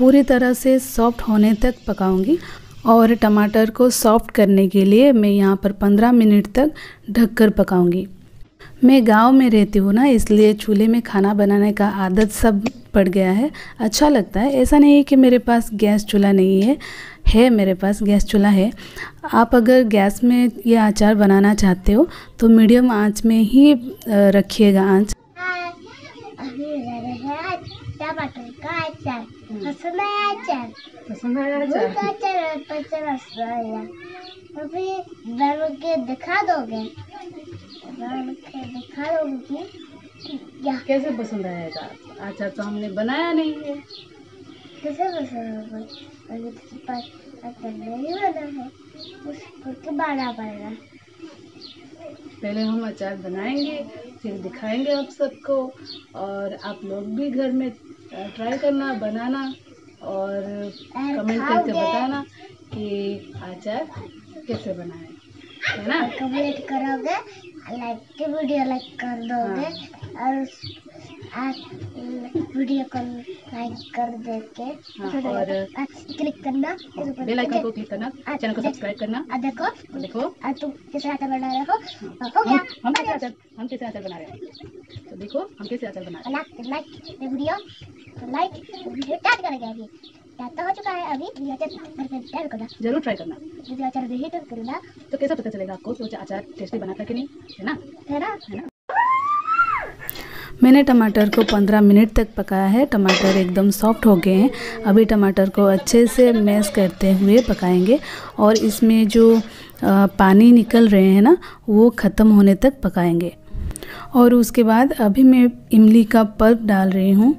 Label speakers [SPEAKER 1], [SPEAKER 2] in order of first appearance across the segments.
[SPEAKER 1] पूरी तरह से सॉफ्ट होने तक पकाऊंगी। और टमाटर को सॉफ्ट करने के लिए मैं यहाँ पर 15 मिनट तक ढककर पकाऊंगी। मैं गांव में रहती हूँ ना, इसलिए चूल्हे में खाना बनाने का आदत सब पड़ गया है, अच्छा लगता है। ऐसा नहीं है कि मेरे पास गैस चूल्हा नहीं है मेरे पास गैस चूल्हा है। आप अगर गैस में ये अचार बनाना चाहते हो तो मीडियम आंच में ही रखिएगा आंच।
[SPEAKER 2] टमाटर का अचार पसंद आया, अचार
[SPEAKER 3] पसंद आया अचार।
[SPEAKER 2] अभी डाल के दिखा दोगे, दिखा दोगी क्या
[SPEAKER 3] कैसे पसंद आया अचार? अचार तो हमने बनाया नहीं है।
[SPEAKER 2] कैसे पसंद होगा? अभी तो पास अचार नहीं बना है, उसको तो बनाना पड़ेगा।
[SPEAKER 3] पहले हम अचार बनाएंगे, फिर दिखाएंगे आप सबको, और आप लोग भी घर में ट्राई करना, बनाना और कमेंट करके बताना कि अचार कैसे बनाए, है ना?
[SPEAKER 2] कमेंट करोगे, वीडियो लाइक कर दोगे, और वीडियो को लाइक कर देके
[SPEAKER 3] और
[SPEAKER 2] क्लिक करना,
[SPEAKER 3] बेल आइकन को क्लिक करना, चैनल को सब्सक्राइब करना।
[SPEAKER 2] देखो तुम कैसे आचार बना रहे हो, हो गया।
[SPEAKER 3] हम कैसे आचार बना रहे हैं, तो देखो हम कैसे आचार बना रहे हैं।
[SPEAKER 2] लाइक वीडियो स्टार्ट करेंगे। अभी स्टार्ट तो हो चुका है, अभी वीडियो आचार करना,
[SPEAKER 3] जरूर ट्राई करना।
[SPEAKER 2] वीडियो आचार भी करना,
[SPEAKER 3] तो कैसा पता चलेगा आपको कि अचार टेस्टी बना था कि नहीं, है ना?
[SPEAKER 2] है ना?
[SPEAKER 1] मैंने टमाटर को 15 मिनट तक पकाया है। टमाटर एकदम सॉफ्ट हो गए हैं। अभी टमाटर को अच्छे से मैश करते हुए पकाएंगे और इसमें जो पानी निकल रहे हैं ना, वो ख़त्म होने तक पकाएंगे। और उसके बाद अभी मैं इमली का पल्प डाल रही हूँ।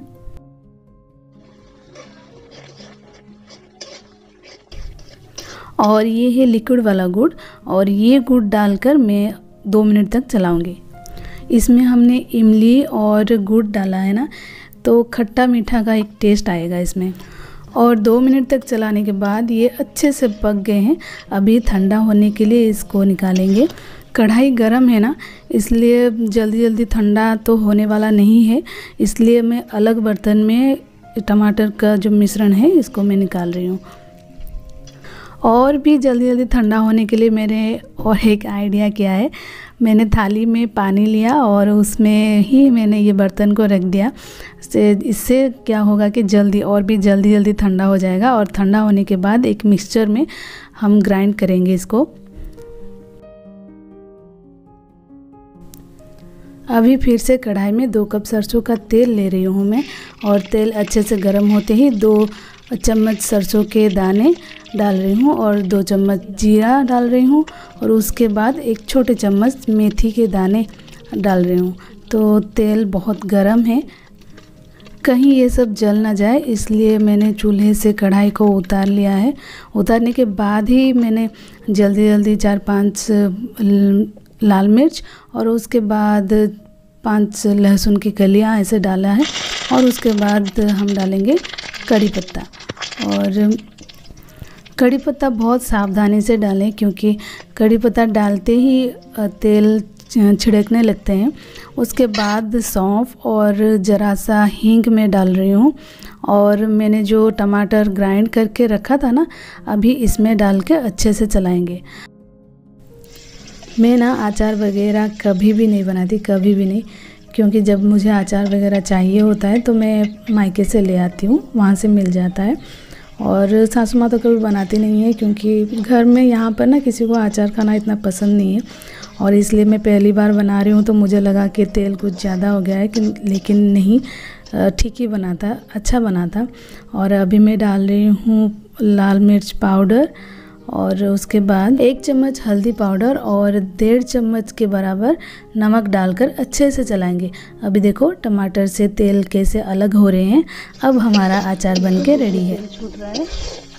[SPEAKER 1] और ये है लिक्विड वाला गुड़, और ये गुड़ डालकर मैं 2 मिनट तक चलाऊंगी। इसमें हमने इमली और गुड़ डाला है ना, तो खट्टा मीठा का एक टेस्ट आएगा इसमें। और 2 मिनट तक चलाने के बाद ये अच्छे से पक गए हैं। अभी ठंडा होने के लिए इसको निकालेंगे। कढ़ाई गरम है ना, इसलिए जल्दी जल्दी ठंडा तो होने वाला नहीं है, इसलिए मैं अलग बर्तन में टमाटर का जो मिश्रण है इसको मैं निकाल रही हूँ। और भी जल्दी जल्दी ठंडा होने के लिए मैंने और एक आइडिया किया है। मैंने थाली में पानी लिया और उसमें ही मैंने ये बर्तन को रख दिया। इससे क्या होगा कि जल्दी जल्दी ठंडा हो जाएगा। और ठंडा होने के बाद एक मिक्सचर में हम ग्राइंड करेंगे इसको। अभी फिर से कढ़ाई में 2 कप सरसों का तेल ले रही हूँ मैं, और तेल अच्छे से गर्म होते ही 2 चम्मच सरसों के दाने डाल रही हूँ और 2 चम्मच जीरा डाल रही हूँ, और उसके बाद 1 छोटे चम्मच मेथी के दाने डाल रही हूँ। तो तेल बहुत गर्म है, कहीं ये सब जल ना जाए, इसलिए मैंने चूल्हे से कढ़ाई को उतार लिया है। उतारने के बाद ही मैंने जल्दी 4-5 लाल मिर्च और उसके बाद 5 लहसुन की कलियाँ ऐसे डाला है। और उसके बाद हम डालेंगे कड़ी पत्ता। और कड़ी पत्ता बहुत सावधानी से डालें, क्योंकि कड़ी पत्ता डालते ही तेल छिड़कने लगते हैं। उसके बाद सौंफ और ज़रा सा हींग में डाल रही हूँ। और मैंने जो टमाटर ग्राइंड करके रखा था ना, अभी इसमें डाल के अच्छे से चलाएंगे। मैं ना अचार वगैरह कभी भी नहीं बनाती, कभी भी नहीं, क्योंकि जब मुझे अचार वगैरह चाहिए होता है तो मैं मायके से ले आती हूँ, वहाँ से मिल जाता है। और सासू माँ तो कभी बनाती नहीं है, क्योंकि घर में यहाँ पर ना किसी को अचार खाना इतना पसंद नहीं है। और इसलिए मैं पहली बार बना रही हूँ, तो मुझे लगा कि तेल कुछ ज़्यादा हो गया है, लेकिन नहीं, ठीक ही बना था, अच्छा बना था। और अभी मैं डाल रही हूँ लाल मिर्च पाउडर, और उसके बाद 1 चम्मच हल्दी पाउडर और 1.5 चम्मच के बराबर नमक डालकर अच्छे से चलाएंगे। अभी देखो टमाटर से तेल कैसे अलग हो रहे हैं। अब हमारा अचार बनके रेडी है। छूट रहा है।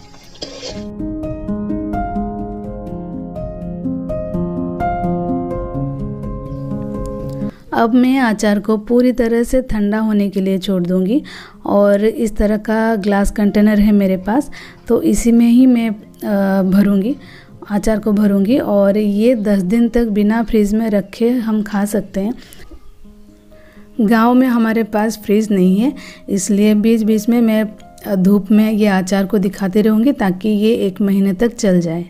[SPEAKER 1] अब मैं अचार को पूरी तरह से ठंडा होने के लिए छोड़ दूंगी। और इस तरह का ग्लास कंटेनर है मेरे पास, तो इसी में ही मैं भरूंगी, अचार को भरूंगी। और ये 10 दिन तक बिना फ्रीज़ में रखे हम खा सकते हैं। गांव में हमारे पास फ्रीज़ नहीं है, इसलिए बीच बीच में मैं धूप में ये अचार को दिखाते रहूँगी ताकि ये 1 महीने तक चल जाए।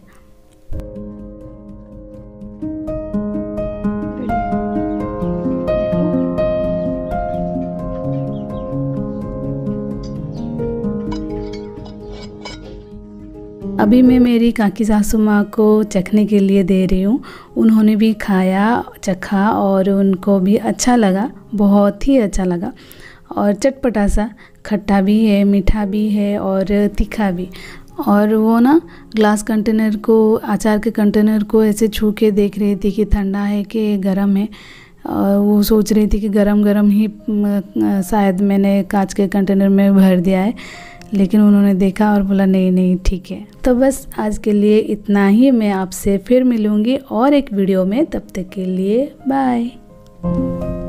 [SPEAKER 1] अभी मैं मेरी काकी सासू माँ को चखने के लिए दे रही हूँ। उन्होंने भी खाया, चखा और उनको भी अच्छा लगा, बहुत ही अच्छा लगा। और चटपटा सा, खट्टा भी है, मीठा भी है और तीखा भी। और वो ना ग्लास कंटेनर को, अचार के कंटेनर को ऐसे छू के देख रही थी कि ठंडा है कि गर्म है। वो सोच रही थी कि गरम गरम ही शायद मैंने कांच के कंटेनर में भर दिया है, लेकिन उन्होंने देखा और बोला नहीं नहीं ठीक है। तो बस आज के लिए इतना ही। मैं आपसे फिर मिलूँगी और एक वीडियो में, तब तक के लिए बाय।